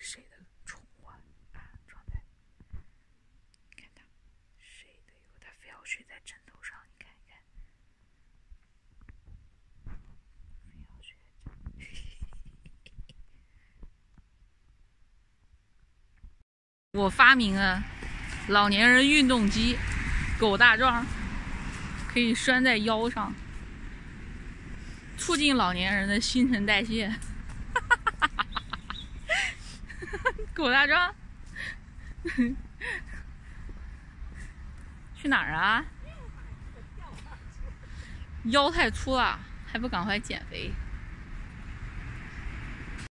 谁的宠物啊？状态，看它睡的哟，它非要睡在枕头上，你看一看，非要睡在枕头。我发明了老年人运动机，狗大壮，可以拴在腰上，促进老年人的新陈代谢。狗大壮，去哪儿啊？腰太粗了，还不赶快减肥？